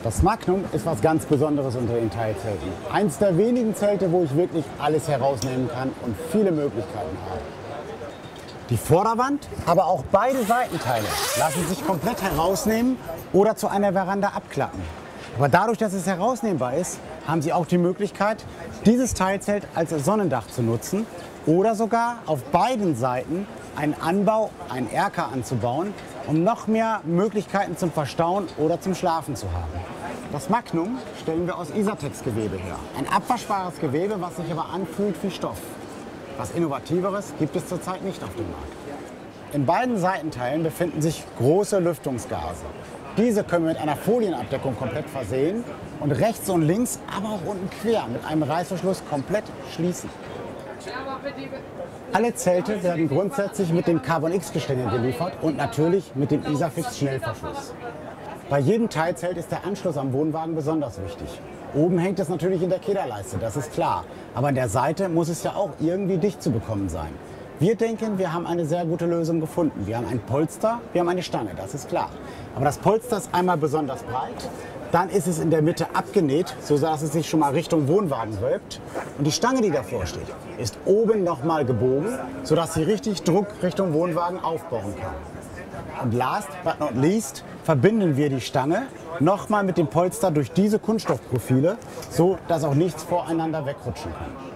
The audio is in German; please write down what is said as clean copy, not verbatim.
Das Magnum ist was ganz Besonderes unter den Teilzelten. Eins der wenigen Zelte, wo ich wirklich alles herausnehmen kann und viele Möglichkeiten habe. Die Vorderwand, aber auch beide Seitenteile lassen sich komplett herausnehmen oder zu einer Veranda abklappen. Aber dadurch, dass es herausnehmbar ist, haben Sie auch die Möglichkeit, dieses Teilzelt als Sonnendach zu nutzen oder sogar auf beiden Seiten einen Anbau, einen Erker anzubauen, um noch mehr Möglichkeiten zum Verstauen oder zum Schlafen zu haben. Das Magnum stellen wir aus Isatex-Gewebe her. Ein abwaschbares Gewebe, was sich aber anfühlt wie Stoff. Was Innovativeres gibt es zurzeit nicht auf dem Markt. In beiden Seitenteilen befinden sich große Lüftungsgase. Diese können wir mit einer Folienabdeckung komplett versehen und rechts und links, aber auch unten quer mit einem Reißverschluss komplett schließen. Alle Zelte werden grundsätzlich mit dem Carbon-X-Gestänge geliefert und natürlich mit dem Isafix-Schnellverschluss. Bei jedem Teilzelt ist der Anschluss am Wohnwagen besonders wichtig. Oben hängt es natürlich in der Kederleiste, das ist klar. Aber an der Seite muss es ja auch irgendwie dicht zu bekommen sein. Wir denken, wir haben eine sehr gute Lösung gefunden. Wir haben ein Polster, wir haben eine Stange, das ist klar. Aber das Polster ist einmal besonders breit, dann ist es in der Mitte abgenäht, sodass es sich schon mal Richtung Wohnwagen wölbt. Und die Stange, die davor steht, ist oben nochmal gebogen, sodass sie richtig Druck Richtung Wohnwagen aufbauen kann. Und last but not least verbinden wir die Stange nochmal mit dem Polster durch diese Kunststoffprofile, so dass auch nichts voreinander wegrutschen kann.